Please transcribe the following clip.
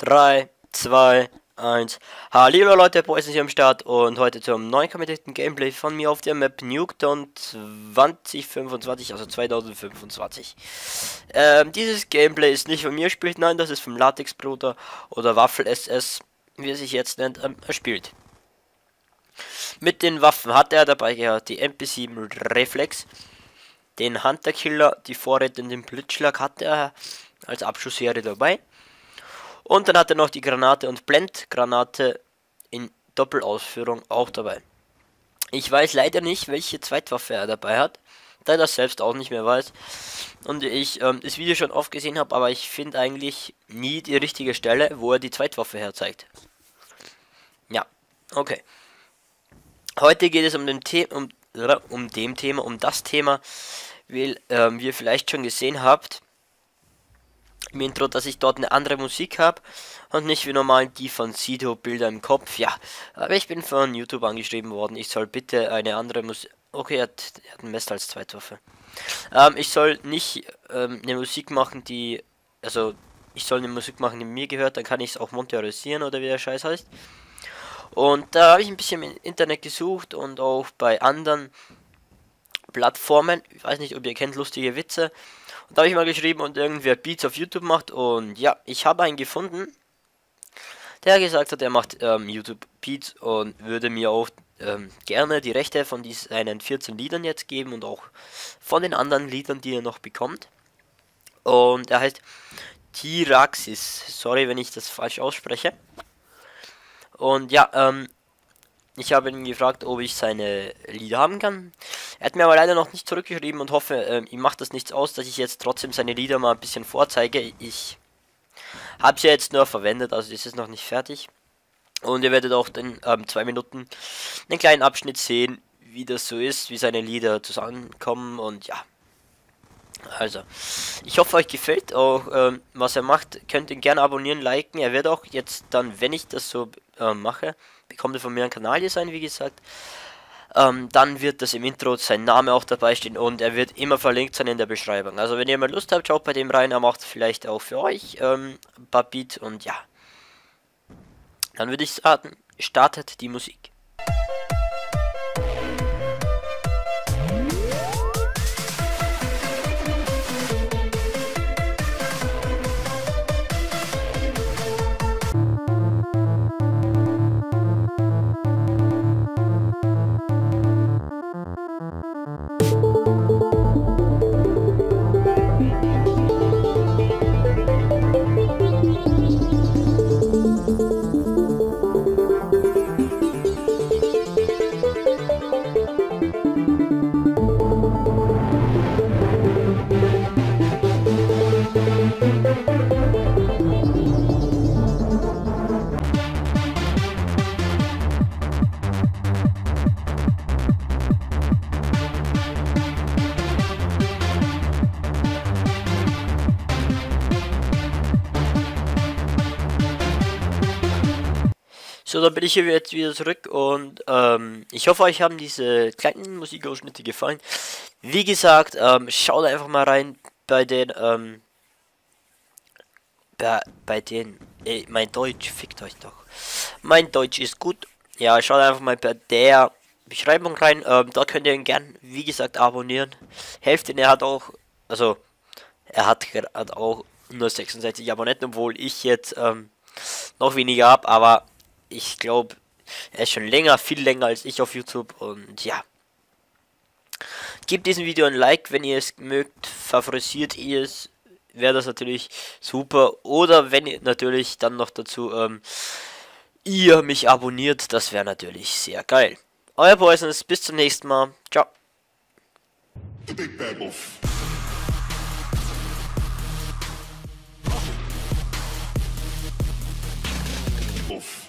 3, 2, 1. Hallo Leute, Boys sind hier am Start und heute zum neuen kommentierten Gameplay von mir auf der Map Nuketown 2025, also 2025. Dieses Gameplay ist nicht von mir gespielt, nein, das ist vom Latexbruder oder Waffel SS, wie er sich jetzt nennt, erspielt. Mit den Waffen hat er dabei gehabt die MP7 Reflex, den Hunter Killer, die Vorräte und den Blitzschlag hat er als Abschussserie dabei. Und dann hat er noch die Granate und Blendgranate in Doppelausführung auch dabei. Ich weiß leider nicht, welche Zweitwaffe er dabei hat, da er das selbst auch nicht mehr weiß. Und ich das Video schon oft gesehen habe, aber ich finde eigentlich nie die richtige Stelle, wo er die Zweitwaffe herzeigt. Ja, okay. Heute geht es um das Thema, wie ihr vielleicht schon gesehen habt im Intro, dass ich dort eine andere Musik habe und nicht wie normal die von Sido Bilder im Kopf. Ja, aber ich bin von YouTube angeschrieben worden, ich soll bitte eine andere Musik. Okay, er hat ein Messer als Zweitwaffe. Ich soll nicht eine Musik machen, die, also ich soll eine Musik machen, die mir gehört, dann kann ich es auch monetarisieren oder wie der Scheiß heißt. Und da habe ich ein bisschen im Internet gesucht und auch bei anderen Plattformen. Ich weiß nicht, ob ihr kennt lustige Witze. Und da habe ich mal geschrieben und irgendwer Beats auf YouTube macht. Und ja, ich habe einen gefunden, der gesagt hat, er macht YouTube Beats und würde mir auch gerne die Rechte von seinen 14 Liedern jetzt geben und auch von den anderen Liedern, die er noch bekommt. Und er heißt Tiraxis. Sorry, wenn ich das falsch ausspreche. Und ja, ich habe ihn gefragt, ob ich seine Lieder haben kann. Er hat mir aber leider noch nicht zurückgeschrieben und hoffe, ihm macht das nichts aus, dass ich jetzt trotzdem seine Lieder mal ein bisschen vorzeige. Ich habe sie jetzt nur verwendet, also ist es noch nicht fertig. Und ihr werdet auch in 2 Minuten einen kleinen Abschnitt sehen, wie das so ist, wie seine Lieder zusammenkommen und ja. Also, ich hoffe euch gefällt auch, was er macht. Könnt ihn gerne abonnieren, liken. Er wird auch jetzt dann, wenn ich das so mache, bekommt er von mir ein Kanaldesign, wie gesagt. Dann wird das im Intro sein Name auch dabei stehen und er wird immer verlinkt sein in der Beschreibung. Also wenn ihr mal Lust habt, schaut bei dem rein. Er macht vielleicht auch für euch ein paar Beats und ja. Dann würde ich sagen, startet die Musik. So, dann bin ich hier jetzt wieder zurück und ich hoffe, euch haben diese kleinen Musikausschnitte gefallen. Wie gesagt, schaut einfach mal rein bei den, mein Deutsch, fickt euch doch. Mein Deutsch ist gut. Ja, schaut einfach mal bei der Beschreibung rein. Da könnt ihr ihn gern, wie gesagt, abonnieren. Helft ihn, er hat auch, also, er hat auch nur 66 Abonnenten, obwohl ich jetzt noch weniger habe, aber ich glaube, er ist schon länger, viel länger als ich auf YouTube und ja. Gebt diesem Video ein Like, wenn ihr es mögt, favorisiert ihr es, wäre das natürlich super. Oder wenn ihr natürlich dann noch dazu ihr mich abonniert, das wäre natürlich sehr geil. Euer Poisons, bis zum nächsten Mal. Ciao. Off.